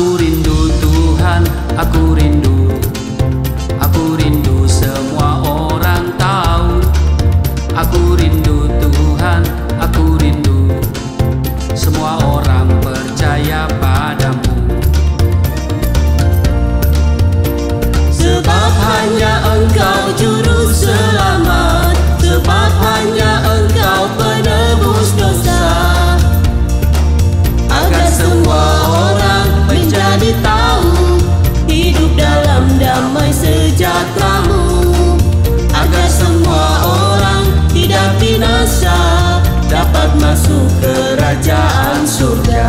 Aku rindu Tuhan, aku rindu. Aku rindu semua orang tahu. Aku rindu Tuhan, aku rindu. Semua orang percaya padamu. Sebab hanya Engkau juru selamat, sebab hanya Engkau penebus dosa. Agar semua orang menjadi tahu hidup dalam damai sejahtera-Mu. Agar semua orang tidak binasa, dapat masuk kerajaan surga.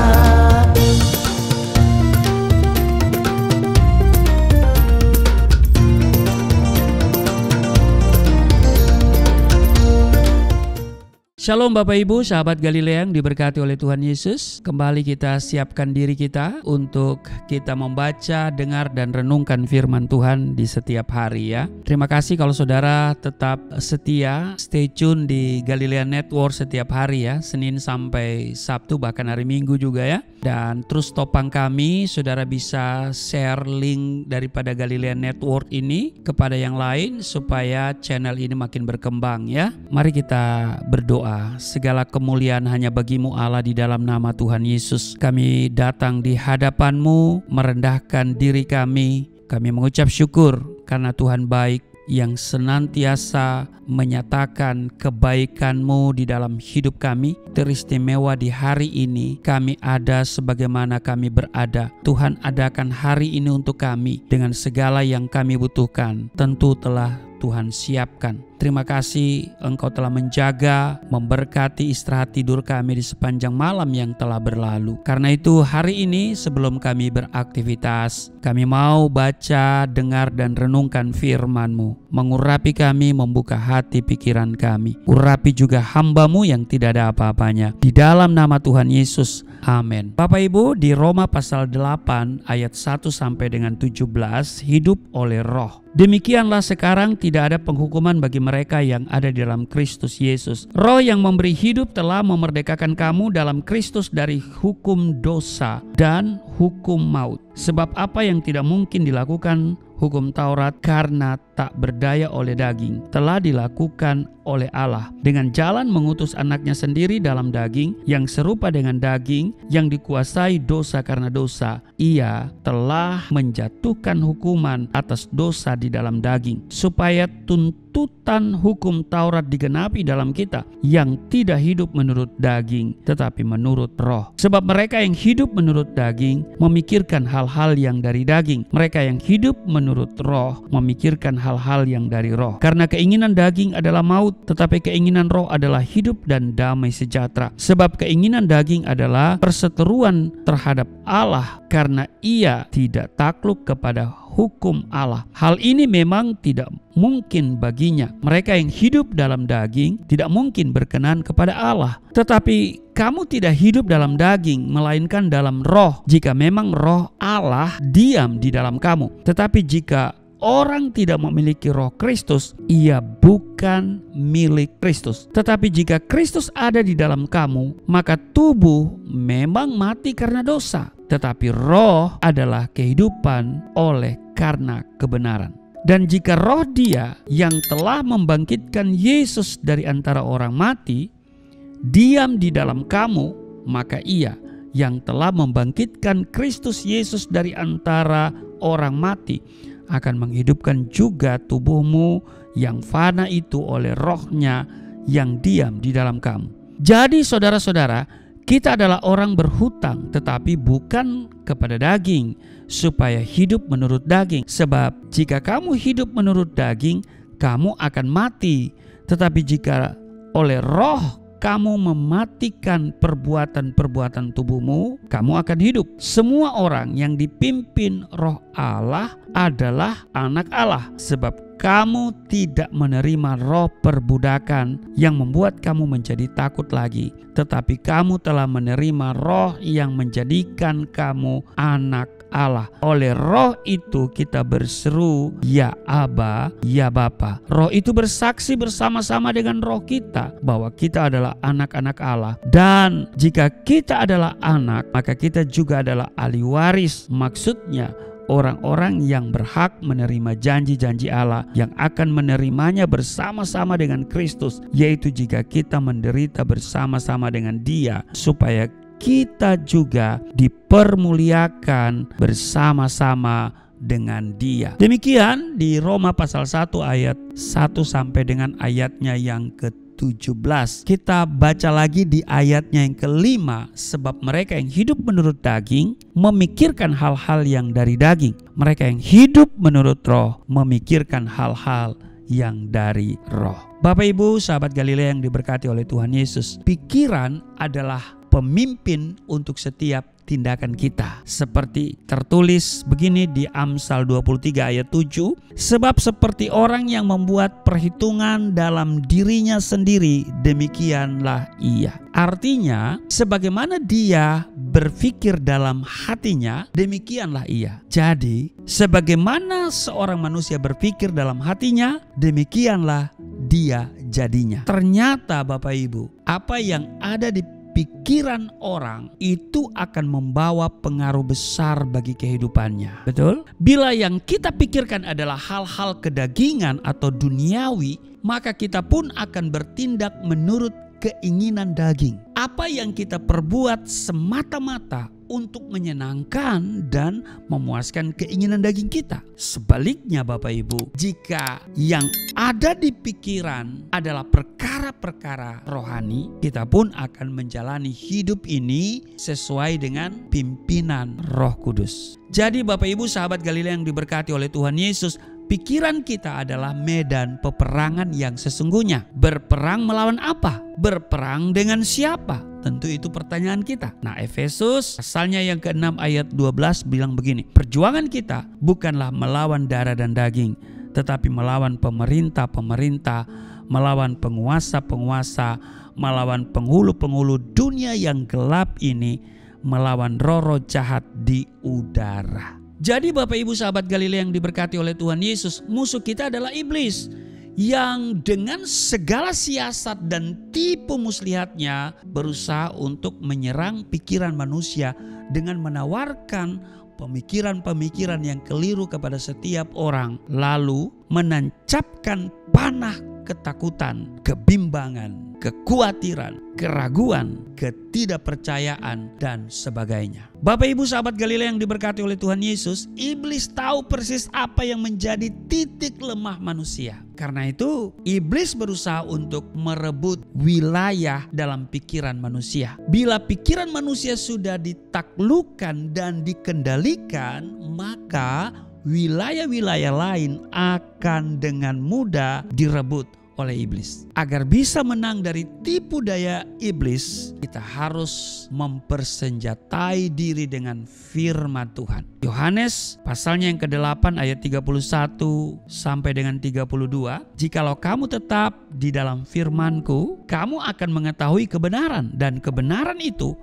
Shalom Bapak Ibu, sahabat Galilea yang diberkati oleh Tuhan Yesus. Kembali kita siapkan diri kita untuk kita membaca, dengar, dan renungkan firman Tuhan di setiap hari ya. Terima kasih kalau saudara tetap setia, stay tune di Galilea Network setiap hari ya, Senin sampai Sabtu, bahkan hari Minggu juga ya. Dan terus topang kami, saudara bisa share link daripada Galilea Network ini kepada yang lain supaya channel ini makin berkembang ya. Mari kita berdoa. Segala kemuliaan hanya bagi-Mu Allah, di dalam nama Tuhan Yesus kami datang di hadapan-Mu, merendahkan diri kami. Kami mengucap syukur karena Tuhan baik yang senantiasa menyatakan kebaikan-Mu di dalam hidup kami. Teristimewa di hari ini kami ada sebagaimana kami berada. Tuhan adakan hari ini untuk kami dengan segala yang kami butuhkan. Tentu telah Tuhan siapkan. Terima kasih Engkau telah menjaga, memberkati istirahat tidur kami di sepanjang malam yang telah berlalu. Karena itu hari ini sebelum kami beraktivitas, kami mau baca, dengar, dan renungkan firman-Mu. Mengurapi kami, membuka hati pikiran kami. Urapi juga hamba-Mu yang tidak ada apa-apanya. Di dalam nama Tuhan Yesus, amin. Bapak Ibu, di Roma pasal 8 ayat 1 sampai dengan 17, hidup oleh roh. Demikianlah sekarang tidak ada penghukuman bagi mereka yang ada di dalam Kristus Yesus. Roh yang memberi hidup telah memerdekakan kamu dalam Kristus dari hukum dosa dan hukum maut. Sebab apa yang tidak mungkin dilakukan hukum Taurat karena tak berdaya oleh daging, telah dilakukan oleh Allah dengan jalan mengutus anaknya sendiri dalam daging, yang serupa dengan daging, yang dikuasai dosa karena dosa. Ia telah menjatuhkan hukuman atas dosa di dalam daging, supaya tuntutan hukum Taurat digenapi dalam kita, yang tidak hidup menurut daging tetapi menurut roh. Sebab mereka yang hidup menurut daging memikirkan hal-hal yang dari daging, mereka yang hidup menurut roh memikirkan hal-hal yang dari roh. Karena keinginan daging adalah maut, tetapi keinginan roh adalah hidup dan damai sejahtera. Sebab keinginan daging adalah perseteruan terhadap Allah, karena ia tidak takluk kepada hukum Allah. Hal ini memang tidak mungkin baginya. Mereka yang hidup dalam daging tidak mungkin berkenan kepada Allah. Tetapi kamu tidak hidup dalam daging, melainkan dalam roh, jika memang roh Allah diam di dalam kamu. Tetapi jika orang tidak memiliki roh Kristus, ia bukan milik Kristus. Tetapi jika Kristus ada di dalam kamu, maka tubuh memang mati karena dosa, tetapi roh adalah kehidupan oleh karena kebenaran. Dan jika roh Dia yang telah membangkitkan Yesus dari antara orang mati diam di dalam kamu, maka Ia yang telah membangkitkan Kristus Yesus dari antara orang mati akan menghidupkan juga tubuhmu yang fana itu oleh rohnya yang diam di dalam kamu. Jadi saudara-saudara, kita adalah orang berhutang, tetapi bukan kepada daging, supaya hidup menurut daging. Sebab jika kamu hidup menurut daging, kamu akan mati. Tetapi jika oleh roh kamu mematikan perbuatan-perbuatan tubuhmu, kamu akan hidup. Semua orang yang dipimpin roh Allah adalah anak Allah. Sebab kamu tidak menerima roh perbudakan yang membuat kamu menjadi takut lagi, tetapi kamu telah menerima roh yang menjadikan kamu anak Allah. Oleh Roh itu kita berseru, ya Aba, ya Bapa. Roh itu bersaksi bersama-sama dengan roh kita bahwa kita adalah anak-anak Allah. Dan jika kita adalah anak, maka kita juga adalah ahli waris. Maksudnya orang-orang yang berhak menerima janji-janji Allah yang akan menerimanya bersama-sama dengan Kristus, yaitu jika kita menderita bersama-sama dengan Dia, supaya kita juga dipermuliakan bersama-sama dengan Dia. Demikian di Roma pasal 1 ayat 1 sampai dengan ayatnya yang ke-17. Kita baca lagi di ayatnya yang ke-5. Sebab mereka yang hidup menurut daging memikirkan hal-hal yang dari daging. Mereka yang hidup menurut roh memikirkan hal-hal yang dari roh. Bapak Ibu sahabat Galilea yang diberkati oleh Tuhan Yesus, pikiran adalah pemimpin untuk setiap tindakan kita. Seperti tertulis begini di Amsal 23 ayat 7. Sebab seperti orang yang membuat perhitungan dalam dirinya sendiri, demikianlah ia. Artinya, sebagaimana dia berpikir dalam hatinya, demikianlah ia. Jadi, sebagaimana seorang manusia berpikir dalam hatinya, demikianlah dia jadinya. Ternyata Bapak Ibu, apa yang ada di pikiran orang itu akan membawa pengaruh besar bagi kehidupannya. Betul? Bila yang kita pikirkan adalah hal-hal kedagingan atau duniawi, maka kita pun akan bertindak menurut keinginan daging. Apa yang kita perbuat semata-mata untuk menyenangkan dan memuaskan keinginan daging kita. Sebaliknya Bapak Ibu, jika yang ada di pikiran adalah perkara-perkara rohani, kita pun akan menjalani hidup ini sesuai dengan pimpinan Roh Kudus. Jadi Bapak Ibu sahabat Galilea yang diberkati oleh Tuhan Yesus, pikiran kita adalah medan peperangan yang sesungguhnya. Berperang melawan apa? Berperang dengan siapa? Tentu itu pertanyaan kita. Nah, Efesus pasalnya yang ke-6 ayat 12 bilang begini. Perjuangan kita bukanlah melawan darah dan daging, tetapi melawan pemerintah-pemerintah, melawan penguasa-penguasa, melawan penghulu-penghulu dunia yang gelap ini, melawan roh-roh jahat di udara. Jadi Bapak Ibu sahabat Galilea yang diberkati oleh Tuhan Yesus, musuh kita adalah iblis yang dengan segala siasat dan tipu muslihatnya berusaha untuk menyerang pikiran manusia dengan menawarkan pemikiran-pemikiran yang keliru kepada setiap orang, lalu menancapkan panah ketakutan, kebimbangan, kekhawatiran, keraguan, ketidakpercayaan, dan sebagainya. Bapak Ibu sahabat Galilea yang diberkati oleh Tuhan Yesus, iblis tahu persis apa yang menjadi titik lemah manusia. Karena itu, iblis berusaha untuk merebut wilayah dalam pikiran manusia. Bila pikiran manusia sudah ditaklukkan dan dikendalikan, maka wilayah-wilayah lain akan dengan mudah direbut oleh iblis. Agar bisa menang dari tipu daya iblis, kita harus mempersenjatai diri dengan firman Tuhan. Yohanes pasalnya yang ke-8 ayat 31 sampai dengan 32. Jikalau kamu tetap di dalam firman-Ku, kamu akan mengetahui kebenaran, dan kebenaran itu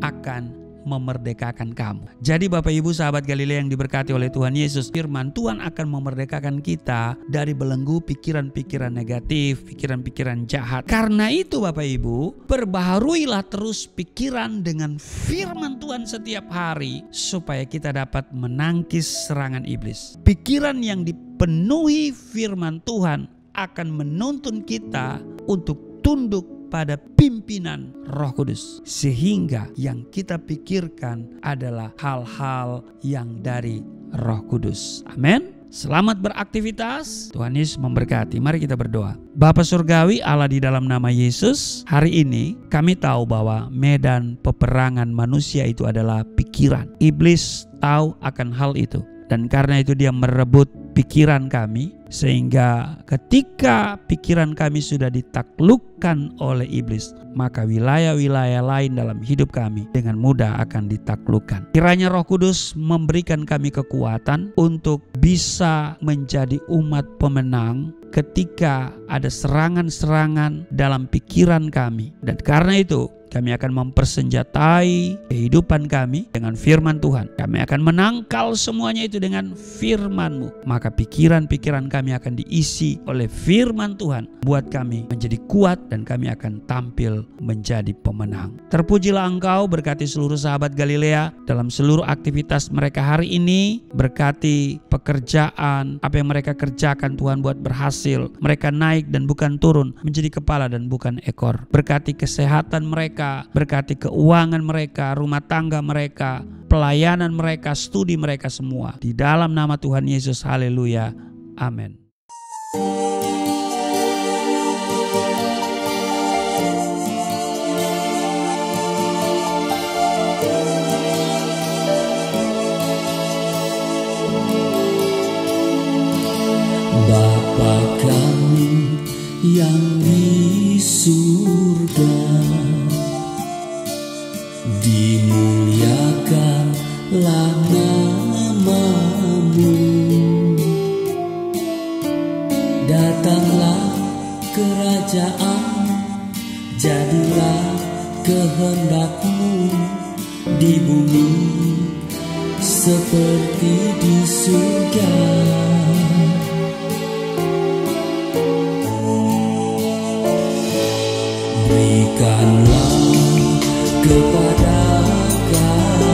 akan memerdekakan kamu. Jadi Bapak Ibu sahabat Galilea yang diberkati oleh Tuhan Yesus, firman Tuhan akan memerdekakan kita dari belenggu pikiran-pikiran negatif, pikiran-pikiran jahat. Karena itu Bapak Ibu, perbaharuilah terus pikiran dengan firman Tuhan setiap hari supaya kita dapat menangkis serangan iblis. Pikiran yang dipenuhi firman Tuhan akan menuntun kita untuk tunduk pada pimpinan Roh Kudus, sehingga yang kita pikirkan adalah hal-hal yang dari Roh Kudus. Amin. Selamat beraktivitas. Tuhan Yesus memberkati. Mari kita berdoa. Bapa Surgawi, Allah di dalam nama Yesus, hari ini kami tahu bahwa medan peperangan manusia itu adalah pikiran. Iblis tahu akan hal itu, dan karena itu dia merebut pikiran kami Sehingga ketika pikiran kami sudah ditaklukkan oleh iblis, maka wilayah-wilayah lain dalam hidup kami dengan mudah akan ditaklukkan. Kiranya Roh Kudus memberikan kami kekuatan untuk bisa menjadi umat pemenang ketika ada serangan-serangan dalam pikiran kami. Dan karena itu kami akan mempersenjatai kehidupan kami dengan firman Tuhan. Kami akan menangkal semuanya itu dengan firman-Mu. Maka pikiran-pikiran kami akan diisi oleh firman Tuhan. Buat kami menjadi kuat dan kami akan tampil menjadi pemenang. Terpujilah Engkau, berkati seluruh sahabat Galilea dalam seluruh aktivitas mereka hari ini. Berkati pekerjaan, apa yang mereka kerjakan Tuhan buat berhasil. Mereka naik dan bukan turun, menjadi kepala dan bukan ekor. Berkati kesehatan mereka, berkati keuangan mereka, rumah tangga mereka, pelayanan mereka, studi mereka semua. Di dalam nama Tuhan Yesus, haleluya, amin. Bapa kami yang di surga, dimuliakanlah nama-Mu. Datanglah kerajaan, jadilah kehendak-Mu di bumi seperti di surga. Berikanlah kepada kami